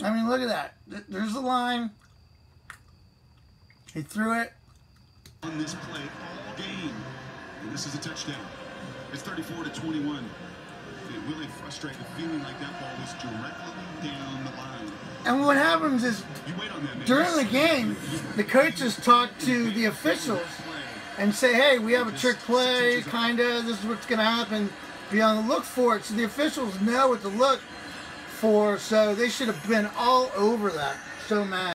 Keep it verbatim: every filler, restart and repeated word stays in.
I mean, look at that. There's the line. He threw it. On this play all game, and this is a touchdown. It's thirty-four to twenty-one. It really frustrated, feeling like that ball was directly down the line. And what happens is, during the game, the coaches talk to the officials and say, hey, we have a trick play, kind of, this is what's going to happen. Be on the look for it. So the officials know what to look for, so they should have been all over that. So mad.